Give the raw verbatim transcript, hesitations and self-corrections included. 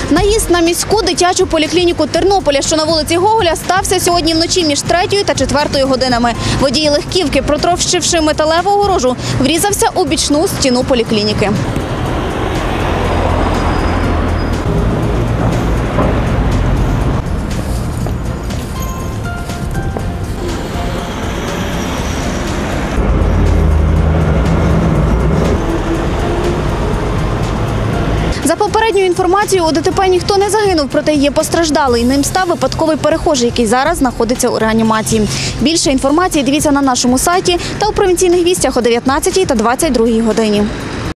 Наїзд на міську дитячу поліклініку Тернополя, що на вулиці Гоголя, стався сьогодні вночі між третьою та четвертою годинами. Водій легківки, протовщивши металеву огорожу, врізався у бічну стіну поліклініки. За попередньою інформацією, у ДТП ніхто не загинув, проте є постраждалий. Ним став випадковий перехожий, який зараз знаходиться у реанімації. Більше інформації дивіться на нашому сайті та у провінційних вістях о дев'ятнадцятій та двадцять другій годині.